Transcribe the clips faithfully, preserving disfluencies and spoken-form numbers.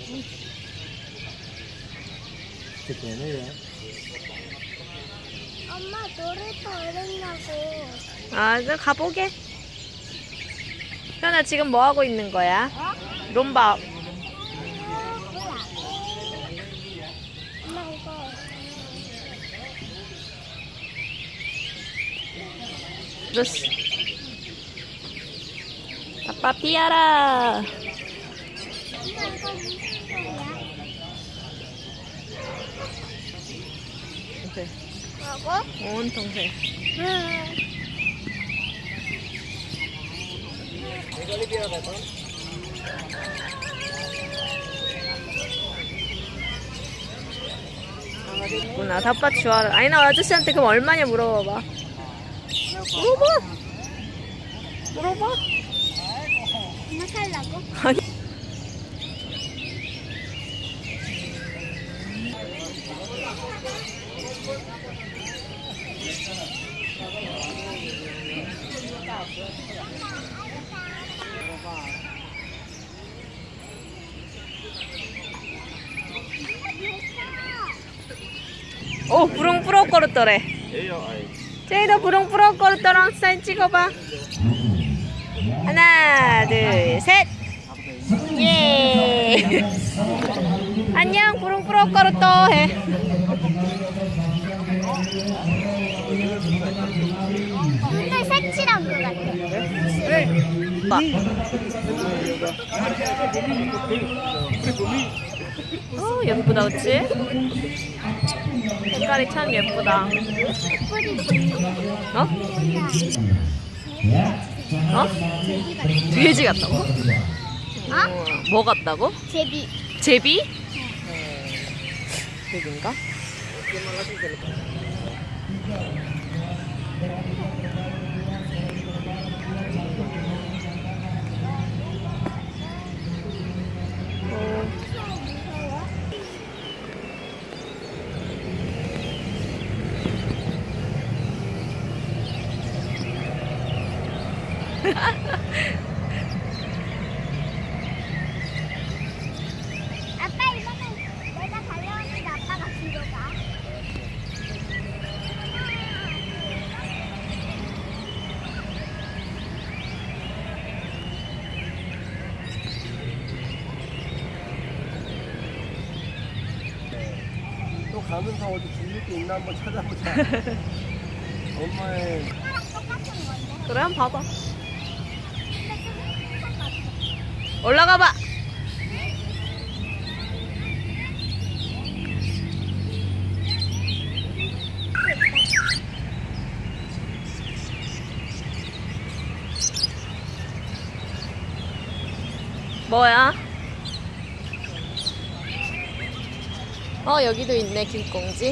엄마 노래도 어렵냐고. 아, 이제 가보게. 현아 지금 뭐 하고 있는 거야? 어? 롬바. 어, 뭐야? 엄마 이거. terus Papa Tiara. 엄마 이거 무슨 소리야? 동생. 뭐라고? 온 동생. 응. 구나 다빠 좋아라. 아이나 아저씨한테 그럼 얼마냐 물어봐봐. 물어봐. 물어봐. 엄마 살라고? 아니. 오, 부릉부럭거렸더래. 제이도 부릉부럭거렸더랑 사진 찍어봐. 하나, 둘, 셋. 예. 안녕, 부릉부럭거렸더 해. 눈을 색칠한 것 같아. 봐. 오, 예쁘다, 그치? 색깔이 참 예쁘다. 어? 어? 돼지 같다고? 어? 뭐 같다고? 제비. 제비? 제비인가? 아빠 이거는 내가 달려오는데 아빠가 뒤로 가. 또 가면서 어디 들릴 게 있나 한번 찾아보자. 엄마의 똑같은 건데. 그래, 한번 봐봐. 근데 좀 행복한 것 같아. 올라가봐. 뭐야? 어, 여기도 있네, 김꽁지.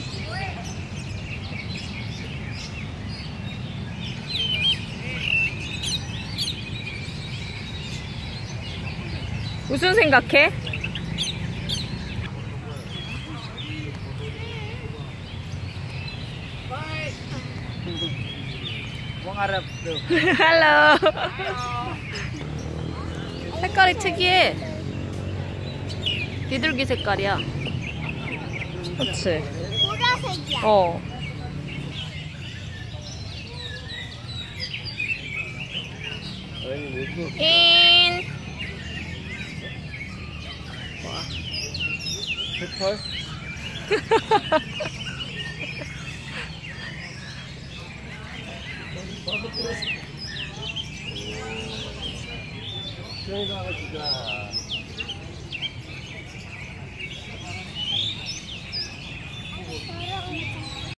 무슨 생각해? 왕아랍 할로. 색깔이 특이해. 비둘기 색깔이야. 그치? 보라색이야. 어. 인. 백펄 저희가 하나 주자.